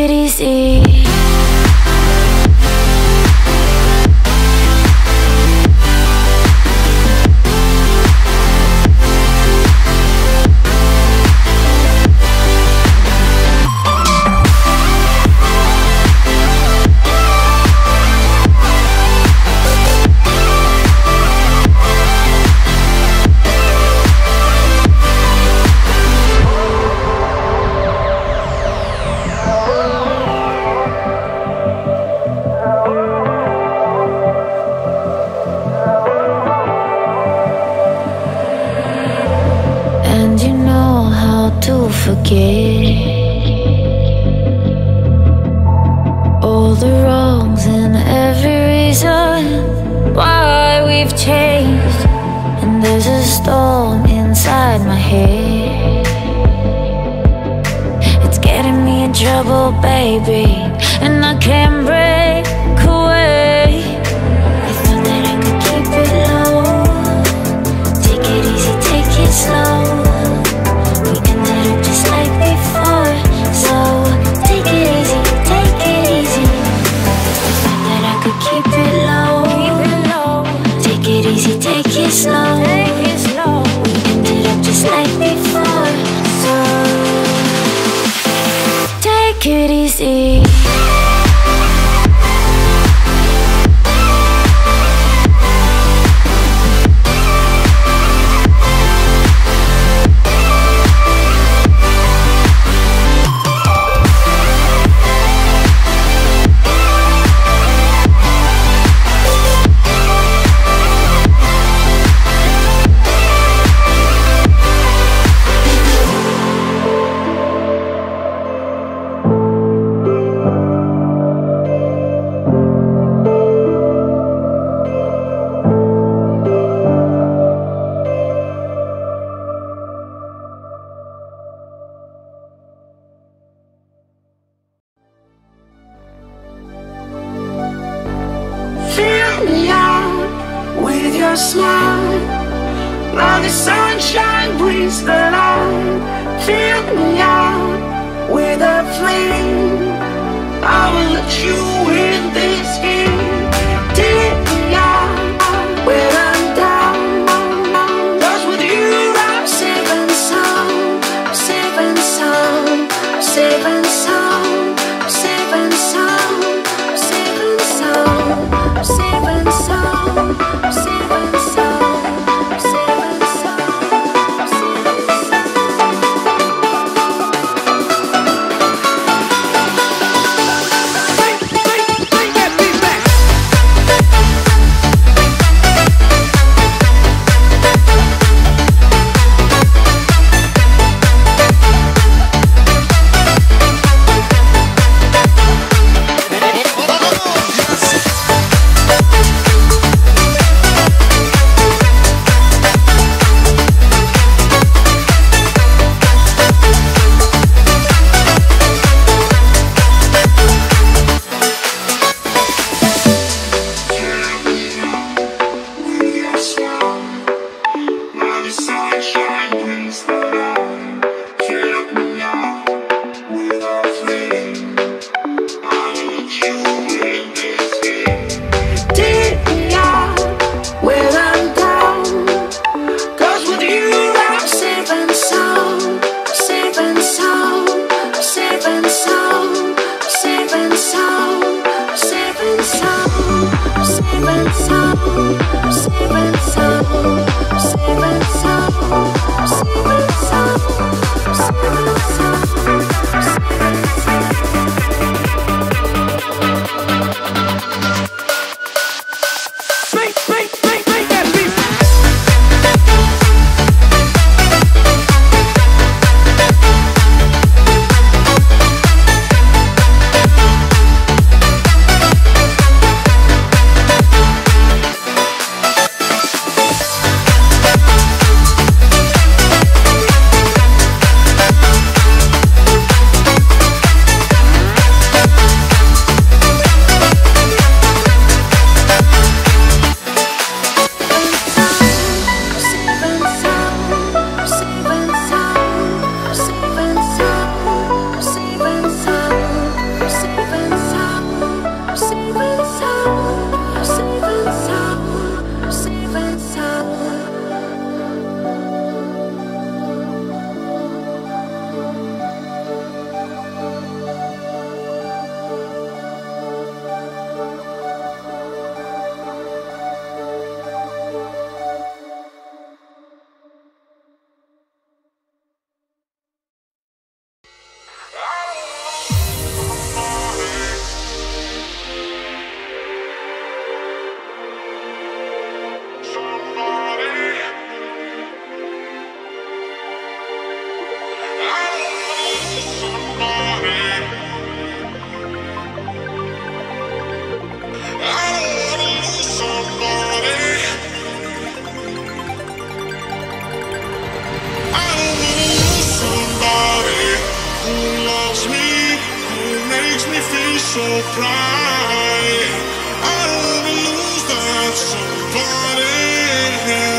it easy. To forget all the wrongs and every reason why we've changed. And there's a storm inside my head, it's getting me in trouble, baby, and I can't break away. I thought that I could keep it low, take it easy, take it slow. Take it slow, take it slow. We ended up just like before, so take it easy. Fill me out with your smile, now the sunshine brings the light. Fill me out with a flame, I will let you in this game. Take me out when I'm down, 'cause with you I'm safe and sound, safe and sound, safe and sound, safe and sound, safe and sound, safe and sound, safe and sound, safe and sound, safe and sound, safe and sound, safe and sound. So bright, I don't wanna lose that somebody.